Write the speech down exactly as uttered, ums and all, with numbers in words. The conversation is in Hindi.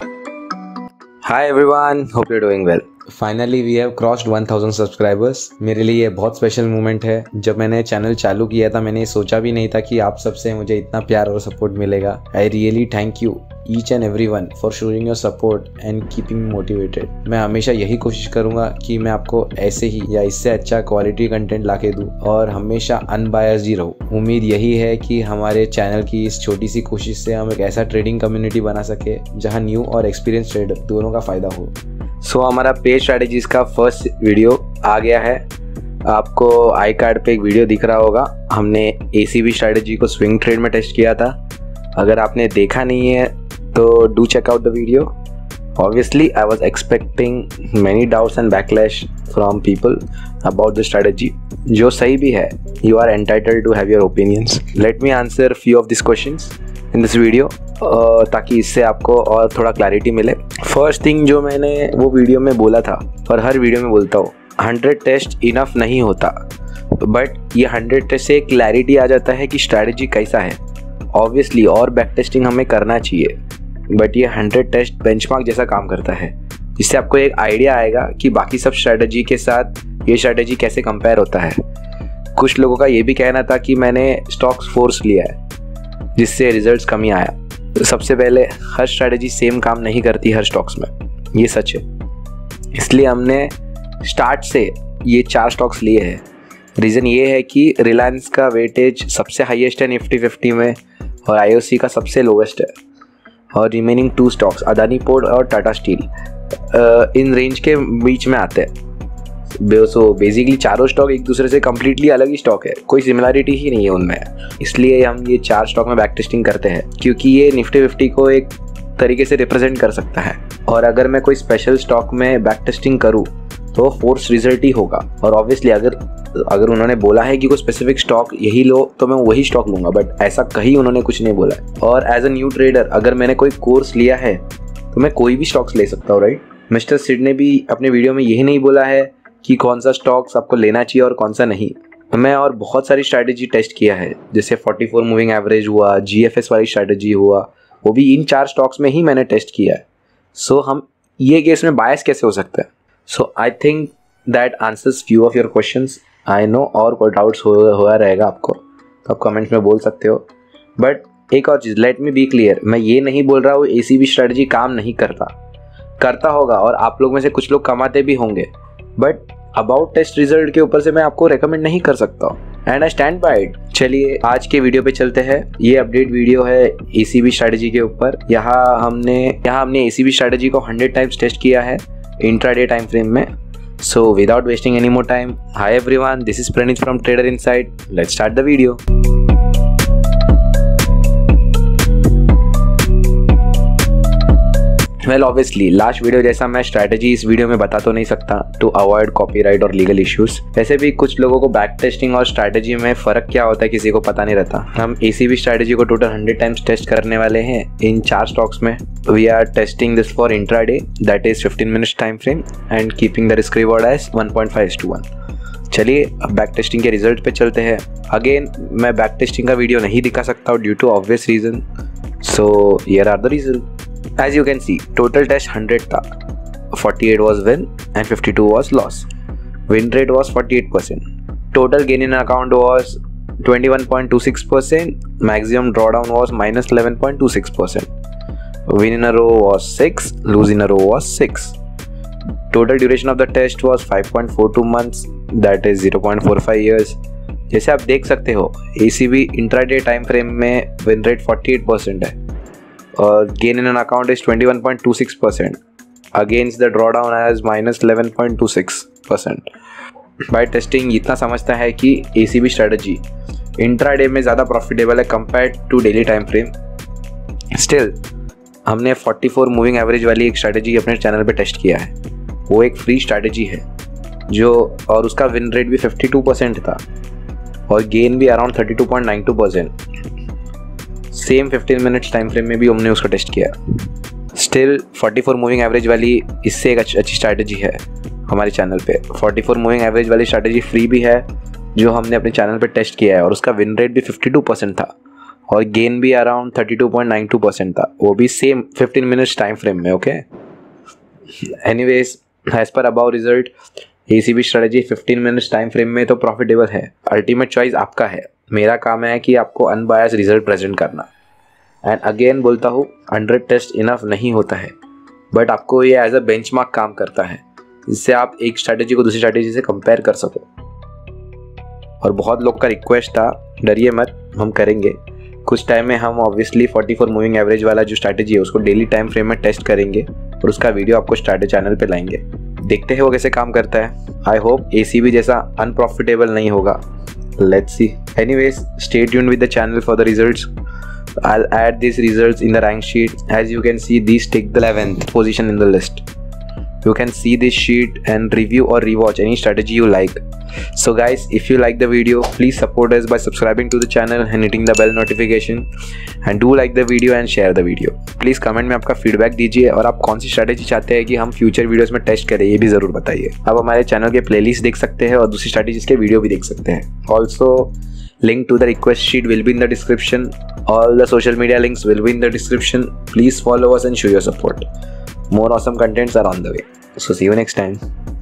Hi everyone, hope you're doing well. Finally we have crossed one thousand subscribers. मेरे लिए ये बहुत स्पेशल मोमेंट है। जब मैंने चैनल चालू किया था मैंने सोचा भी नहीं था कि आप सबसे मुझे इतना प्यार और सपोर्ट मिलेगा। I really thank you each and every one for showing your support and keeping motivated. मैं हमेशा यही कोशिश करूँगा कि मैं आपको ऐसे ही या इससे अच्छा क्वालिटी कंटेंट ला के दूँ और हमेशा अनबायस्ड ही रहूँ। उम्मीद यही है कि हमारे चैनल की इस छोटी सी कोशिश से हम एक ऐसा ट्रेडिंग कम्युनिटी बना सके जहाँ न्यू और एक्सपीरियंस ट्रेडर दोनों का फ़ायदा हो। सो so, हमारा पेज स्ट्रैटेजीज का फर्स्ट वीडियो आ गया है। आपको आई कार्ड पे एक वीडियो दिख रहा होगा। हमने एसीबी स्ट्रैटेजी को स्विंग ट्रेड में टेस्ट किया था। अगर आपने देखा नहीं है तो do check out the video. Obviously I was expecting many doubts and backlash from people about the strategy, जो सही भी है। You are entitled to have your opinions. Let me answer few of this questions in this video ताकि इससे आपको और थोड़ा क्लैरिटी मिले। फर्स्ट थिंग जो मैंने वो वीडियो में बोला था और हर वीडियो में बोलता हूँ, हंड्रेड टेस्ट इनफ नहीं होता, बट ये हंड्रेड टेस्ट से क्लैरिटी आ जाता है कि स्ट्रैटेजी कैसा है। ऑब्वियसली और बैक टेस्टिंग हमें करना चाहिए, बट ये हंड्रेड टेस्ट बेंचमार्क जैसा काम करता है, जिससे आपको एक आइडिया आएगा कि बाकी सब स्ट्रैटेजी के साथ ये स्ट्रैटेजी कैसे कंपेयर होता है। कुछ लोगों का ये भी कहना था कि मैंने स्टॉक्स फोर्स लिया है जिससे रिजल्ट्स कमी आया। तो सबसे पहले हर स्ट्रैटेजी सेम काम नहीं करती हर स्टॉक्स में, ये सच है। इसलिए हमने स्टार्ट से ये चार स्टॉक्स लिए हैं। रीज़न ये है कि रिलायंस का वेटेज सबसे हाईएस्ट है निफ्टी फिफ्टी में और आईओसी का सबसे लोवेस्ट है, और remaining two stocks Adani port और टाटा स्टील इन रेंज के बीच में आते हैं। सो बेसिकली चारों स्टॉक एक दूसरे से कम्प्लीटली अलग ही स्टॉक है, कोई सिमिलरिटी ही नहीं है उनमें। इसलिए हम ये चार स्टॉक में बैक टेस्टिंग करते हैं क्योंकि ये निफ्टी फिफ्टी को एक तरीके से रिप्रेजेंट कर सकता है। और अगर मैं कोई स्पेशल स्टॉक में बैक टेस्टिंग करूँ तो फोर्स रिजल्ट ही होगा। और ऑब्वियसली अगर अगर उन्होंने बोला है कि कोई स्पेसिफिक स्टॉक यही लो तो मैं वही स्टॉक लूँगा, बट ऐसा कहीं उन्होंने कुछ नहीं बोला है। और एज अ न्यू ट्रेडर अगर मैंने कोई कोर्स लिया है तो मैं कोई भी स्टॉक्स ले सकता हूँ, राइट। मिस्टर सिड ने भी अपने वीडियो में यही नहीं बोला है कि कौन सा स्टॉक्स आपको लेना चाहिए और कौन सा नहीं। मैं और बहुत सारी स्ट्रैटेजी टेस्ट किया है, जैसे फोर्टी फोर मूविंग एवरेज हुआ, जीएफएस वाली स्ट्रैटेजी हुआ, वो भी इन चार स्टॉक्स में ही मैंने टेस्ट किया है। सो so, हम ये केस में बायस कैसे हो सकता है। So I think that answers few of your questions. I know और कोई डाउट्स हो हुआ रहेगा आपको तो आप कमेंट्स में बोल सकते हो। बट एक और चीज़, लेट मी बी क्लियर, मैं ये नहीं बोल रहा हूँ एसीबी स्ट्रैटेजी काम नहीं करता, करता होगा और आप लोग में से कुछ लोग कमाते भी होंगे, बट अबाउट टेस्ट रिजल्ट के ऊपर से मैं आपको रेकमेंड नहीं कर सकता and I stand by it. चलिए आज के वीडियो पे चलते हैं। ये अपडेट वीडियो है एसीबी स्ट्रैटेजी के ऊपर। यहाँ हमने यहाँ हमने एसीबी स्ट्रैटेजी को हंड्रेड टाइम्स टेस्ट किया है इंट्राडे टाइम फ्रेम में। So without wasting any more time, hi everyone, this is Praneet from Trader Inside. Let's start the video. Well obviously last video जैसा मैं स्ट्रैटेजी इस वीडियो में बता तो नहीं सकता टू अवॉइड कॉपीराइट और लीगल इश्यूज। वैसे भी कुछ लोगों को बैक टेस्टिंग और स्ट्रैटेजी में फ़र्क क्या होता है किसी को पता नहीं रहता। हम एसीबी स्ट्रैटेजी को टोटल हंड्रेड टाइम्स टेस्ट करने वाले हैं इन चार स्टॉक्स में। We are testing this for intraday that is fifteen minutes time frame and keeping the risk reward as one point five to one. चलिए अब बैक टेस्टिंग के रिजल्ट पे चलते हैं। अगेन मैं बैक टेस्टिंग का वीडियो नहीं दिखा सकता हूँ due to obvious reason. So here are the result. As you can see, total test hundred था, forty-eight was win and fifty-two was loss. Win rate was forty-eight percent. Total gain in account was twenty-one point two six percent. Maximum drawdown was minus eleven point two six percent. Win in a row was six, lose in a row was six. Total duration of the test was five point four two months, that is zero point four five years. जैसे आप देख सकते हो A C B intraday time frame में win rate forty-eight percent है और gain in an account is twenty one point two six percent against the drawdown as minus eleven point two six percent. By testing इतना समझता है कि एसीबी स्ट्रैटेजी इंट्राडे में ज़्यादा प्रॉफिटेबल है compared to daily time frame. Still हमने फोर्टी फोर मूविंग एवरेज वाली एक स्ट्रैटेजी अपने चैनल पे टेस्ट किया है। वो एक फ्री स्ट्रैटेजी है जो और उसका विन रेट भी फिफ्टी टू परसेंट था और गेन भी around thirty two point nine two percent. Same fifteen minutes time frame में भी हमने उसका टेस्ट किया। Still forty four moving average वाली इससे एक अच्छी स्ट्रैटेजी है हमारे चैनल पे। फोर्टी फोर मूविंग एवरेज वाली स्ट्रैटेजी फ्री भी है जो हमने अपने चैनल पे टेस्ट किया है और उसका विन रेट भी फिफ्टी टू परसेंट था। और गेन भी around thirty two point nine two percent था, वो भी same fifteen minutes time frame में। Okay, anyways as per about result ACB strategy fifteen minutes time frame में तो प्रॉफिटेबल है। अल्टीमेट चॉइस आपका है, मेरा काम है कि आपको अनबायस्ड रिजल्ट प्रेजेंट करना। एंड अगेन बोलता हूँ, हंड्रेड टेस्ट इनफ नहीं होता है, बट आपको ये एज अ बेंचमार्क काम करता है, जिससे आप एक स्ट्रैटेजी को दूसरी स्ट्रैटेजी से कंपेयर कर सको। और बहुत लोग का रिक्वेस्ट था, डरिए मत, हम करेंगे कुछ टाइम में। हम obviously forty four moving average वाला जो स्ट्रैटेजी है उसको डेली टाइम फ्रेम में टेस्ट करेंगे और उसका वीडियो आपको स्ट्रैटेजी चैनल पे लाएंगे। देखते हैं वो कैसे काम करता है। आई होप एसीबी जैसा अनप्रॉफिटेबल नहीं होगा, let's see. Anyways stay tuned with the channel for the results. I'll add these results in the rank sheet. As you can see, these take the eleventh position in the list. You can see this sheet and review or rewatch any strategy you like. So guys, if you like the video, please support us by subscribing to the channel and hitting the bell notification. And do like the video and share the video. Please comment में आपका feedback दीजिए और आप कौन सी strategy चाहते हैं कि हम future videos में test करें, ये भी ज़रूर बताइए। आप हमारे channel के playlist देख सकते हैं और दूसरी strategies के video भी देख सकते हैं। Also, link to the request sheet will be in the description. All the social media links will be in the description. Please follow us and show your support. More awesome contents are on the way. So see you next time.